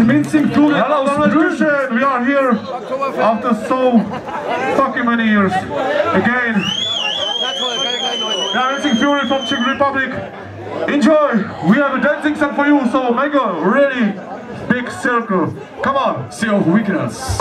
Mincing Fury. Hello, Solution! We are here after so fucking many years. Again. Yeah, Mincing Fury from Czech Republic. Enjoy! We have a dancing set for you, so make a really big circle. Come on! See you weekends.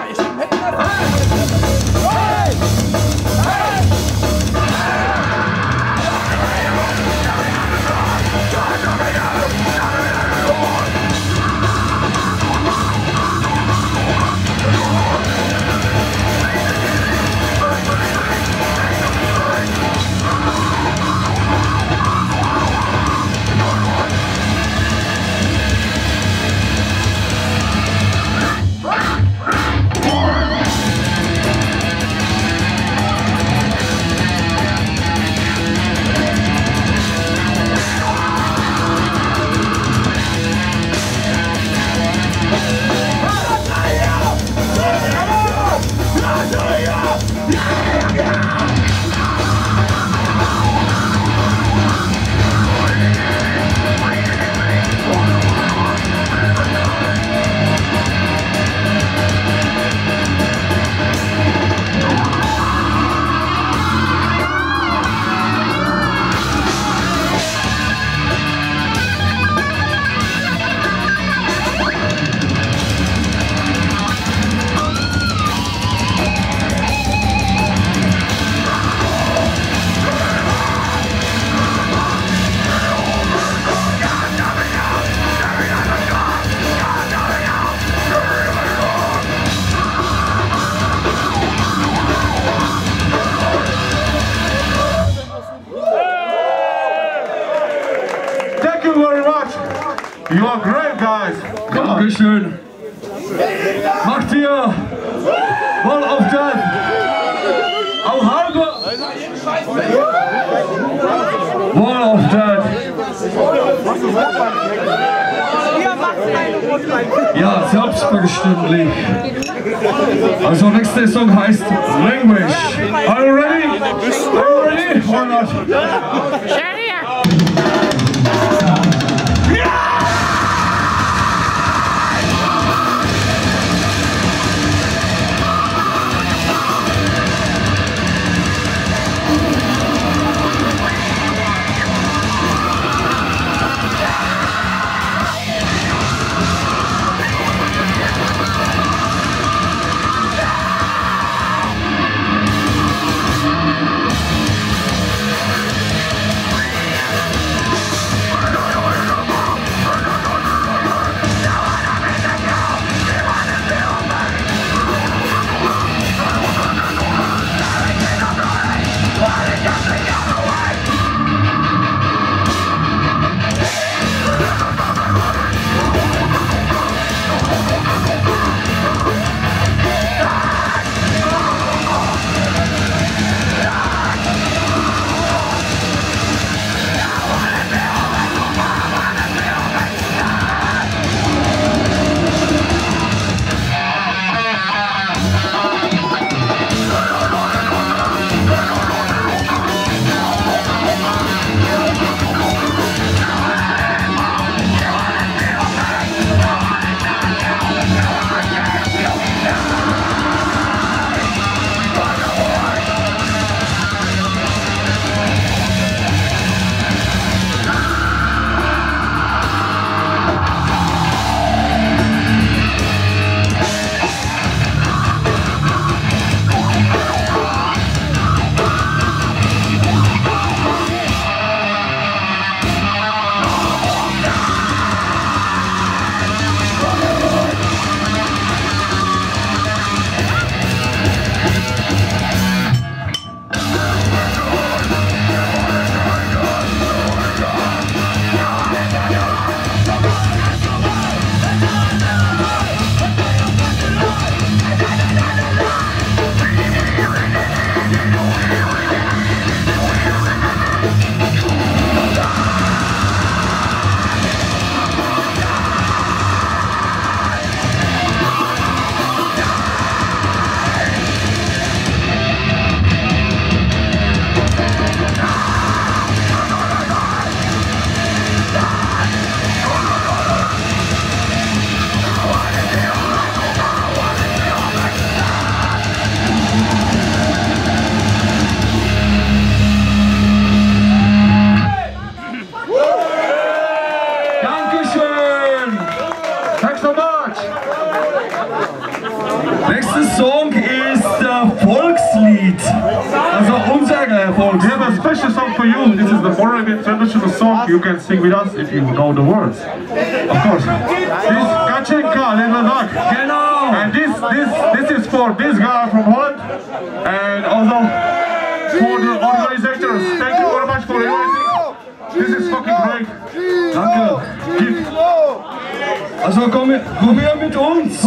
You are great, guys. Come on. Dankeschön. Macht ihr Wall of Death auch halbe Wall of Death. Ja, selbstverständlich. Also nächste Song heißt Language. Are you ready? Are you ready or not? We have a special song for you. This is the Moravian traditional song. You can sing with us if you know the words. Of course. This Kachenka, little dog. And this is for this guy from Holland. And also for the organizers. Thank you very much for inviting. This is fucking great. Danke. Also komm her mit uns.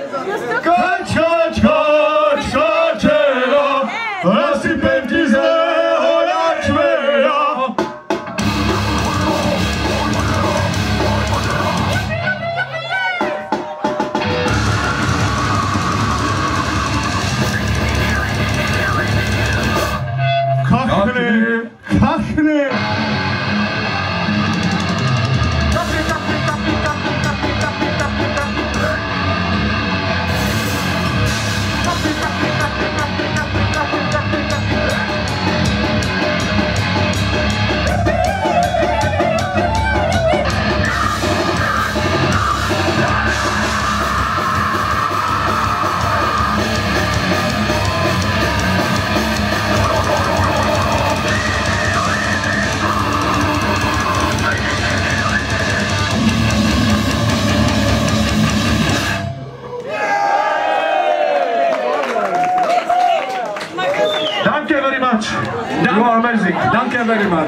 You are amazing. Thank you very much.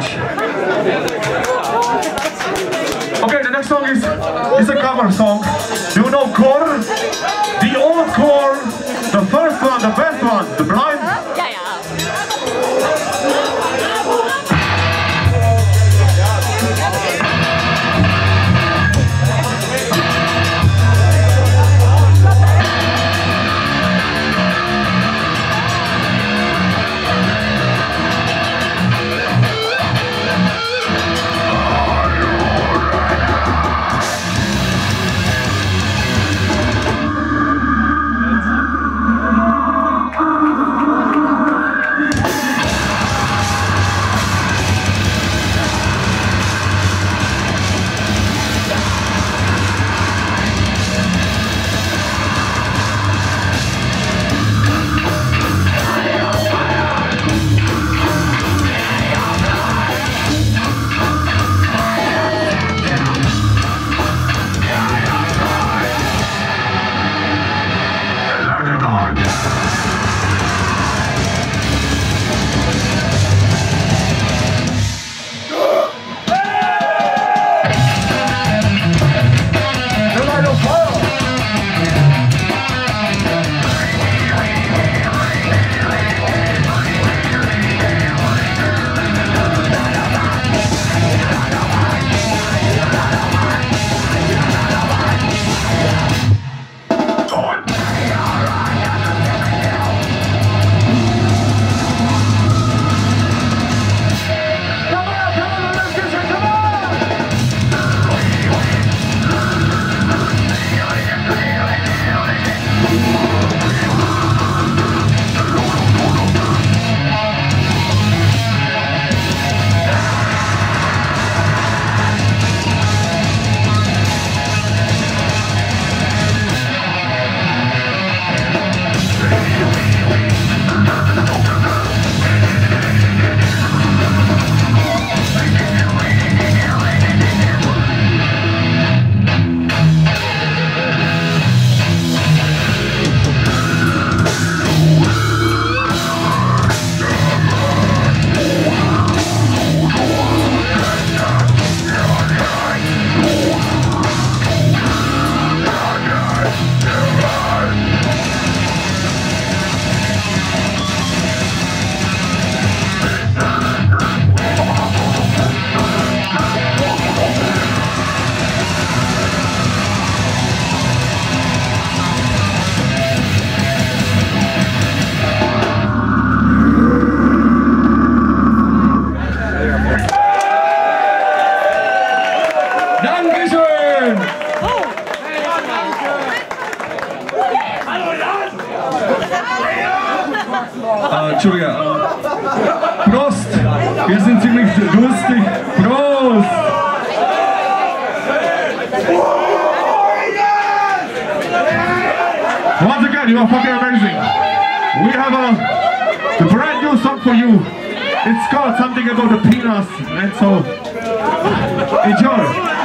Okay, the next song is a cover song. Do you know Core? The old Core, the first one, the best one, the blind. Entschuldige. Prost! Wir sind ziemlich lustig. Prost! Once again, you are fucking amazing. We have a brand new song for you. It's called something about the peanuts, and so enjoy.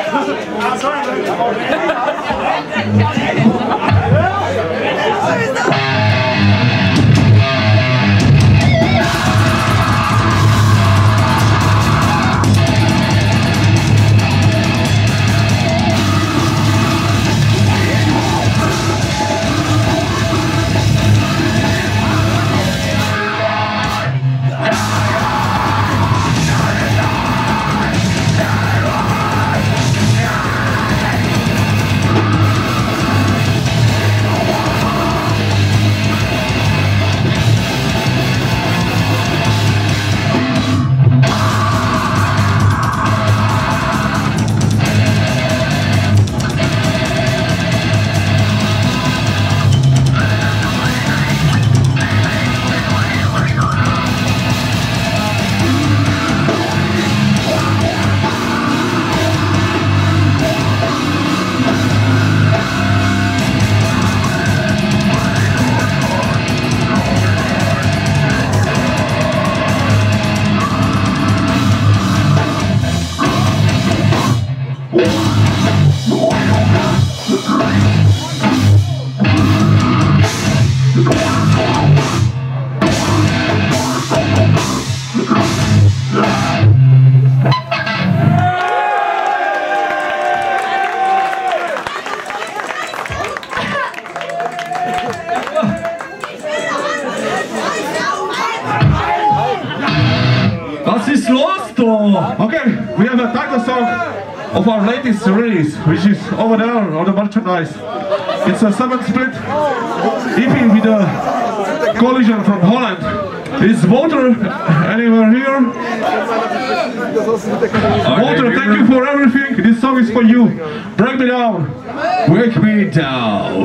Was ist los da? Okay, we have a title song of our latest release, which is over there on the merchandise. It's a 7-split EP with a collision from Holland. Is Walter anywhere here? Walter, thank you for everything. This song is for you. Break me down. Break me down.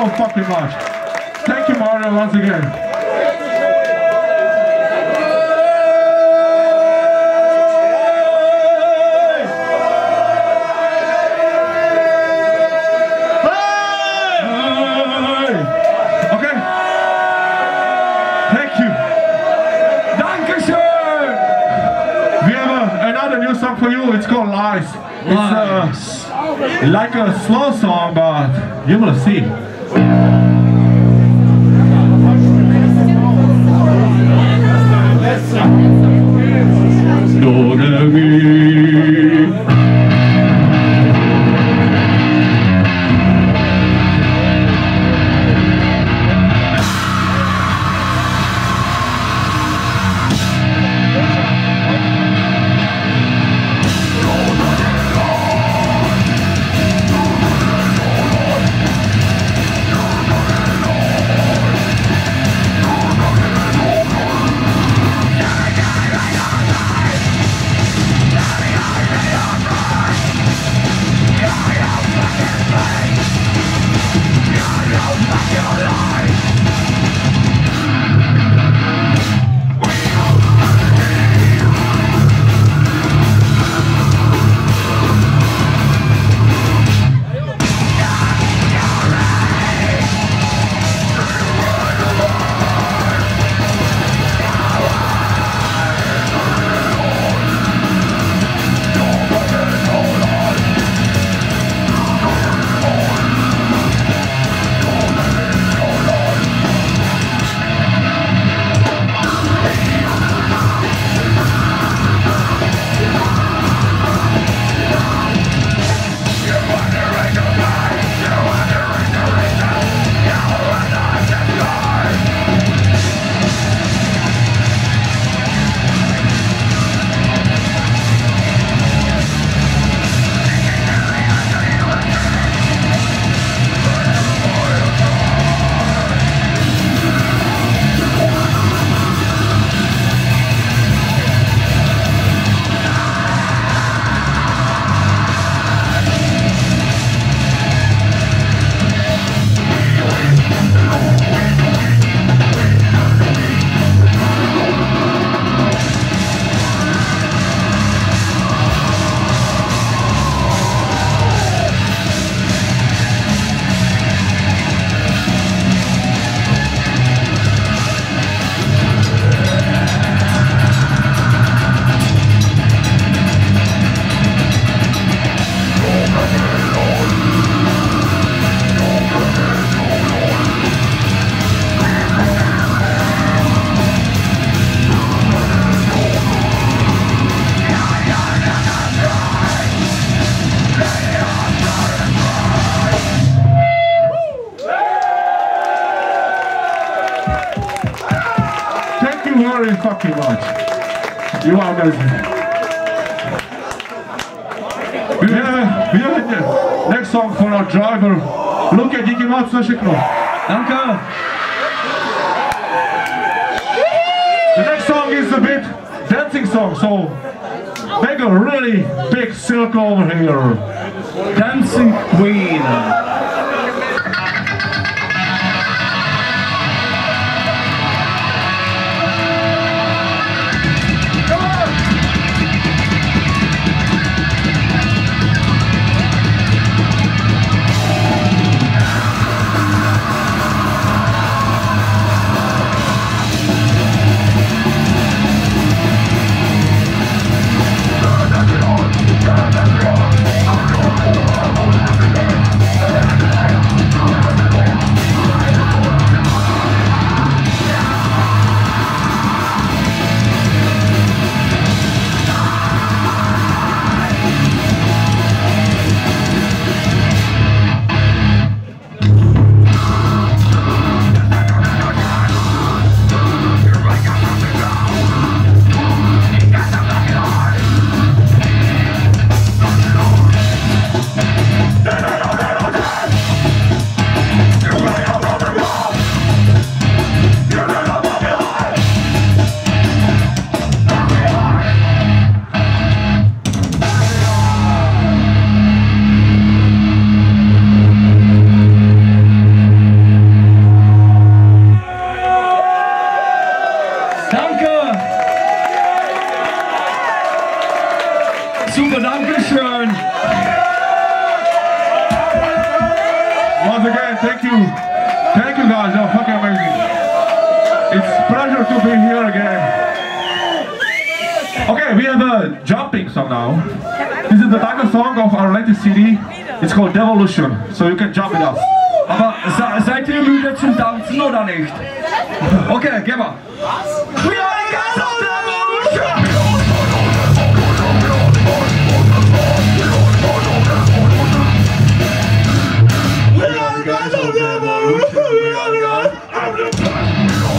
so fucking much. Thank you, Mario, once again. Song for you, it's called Lies. It's like a slow song, but you will see. Very fucking much. You are amazing. We have the next song for our driver. Luke, díky moc za všechno. Danke. The next song is a bit dancing song, so make a really big circle over here. Dancing Queen. thank you. Thank you guys, you're fucking amazing. It's a pleasure to be here again. Okay, we have a jumping song now. This is the title song of our latest CD. It's called Devolution, so you can jump with us. Aber seid ihr müde zum Tanzen oder nicht? Okay, geh mal. We are the guys of Devolution! We are the guys of Devolution! We are the guys of Devolution!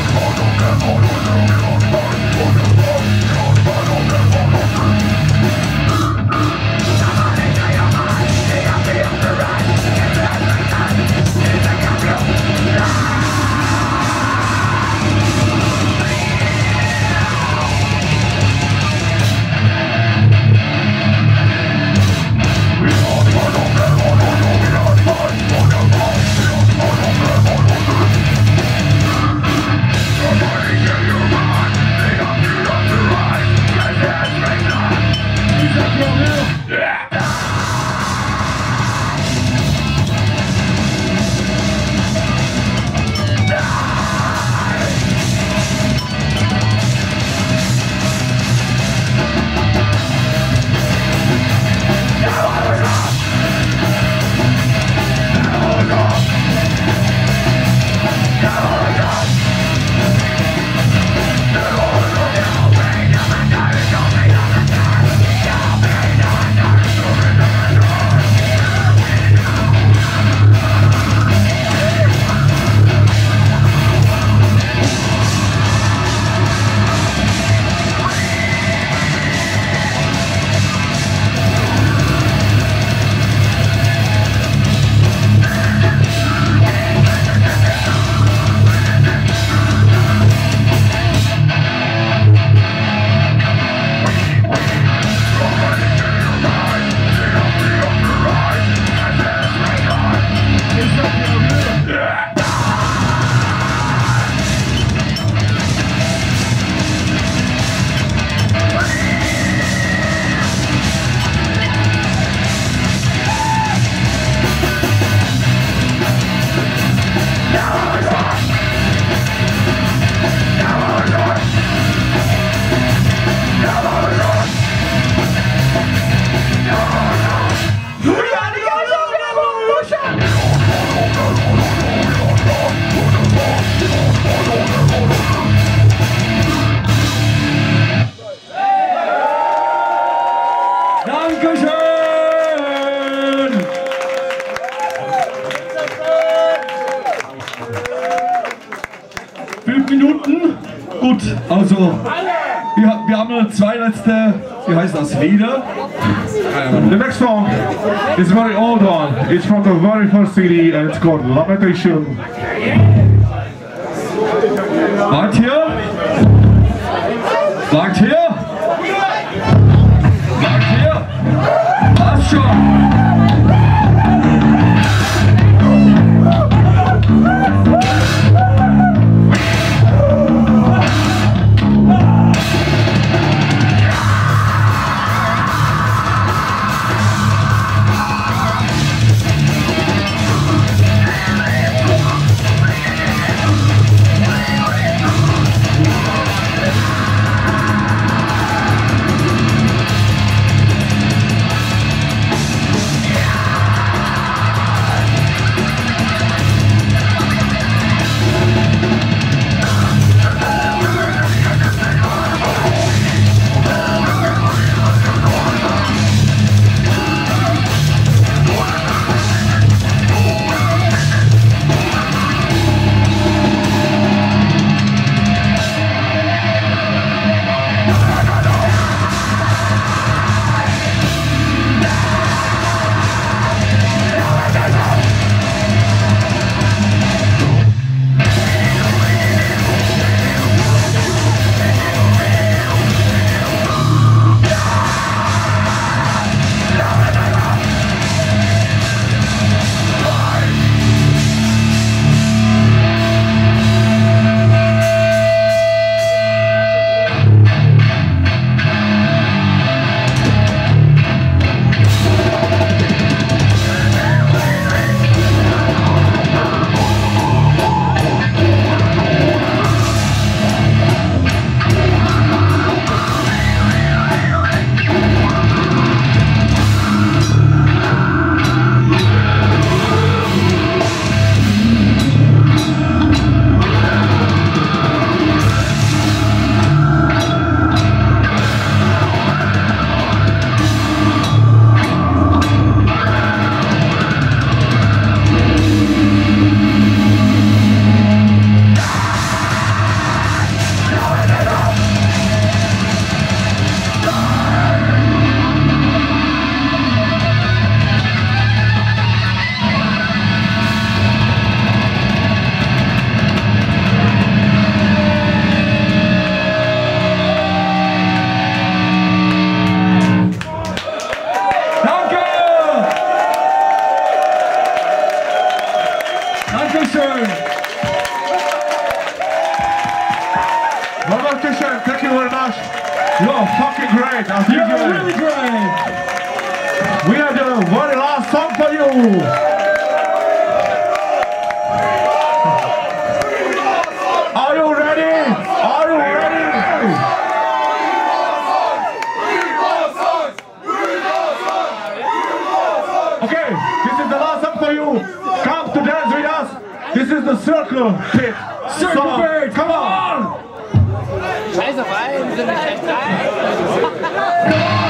Gut, also wir haben noch zwei letzte, wie heißt das, Lieder? The next song is a very old one. It's from the very first CD and it's called Lamentation. Bleibt hier! Bleibt hier! Bleibt hier! Passt schon! Dankeschön. Thank you very much. You're fucking great. You're really great. We have the very last song for you. Are you ready? Are you ready? Okay, this is the last song for you. Come to dance with us. This is the circle pit. Circle pit. Come on. Scheiße rein, sind nicht recht rein.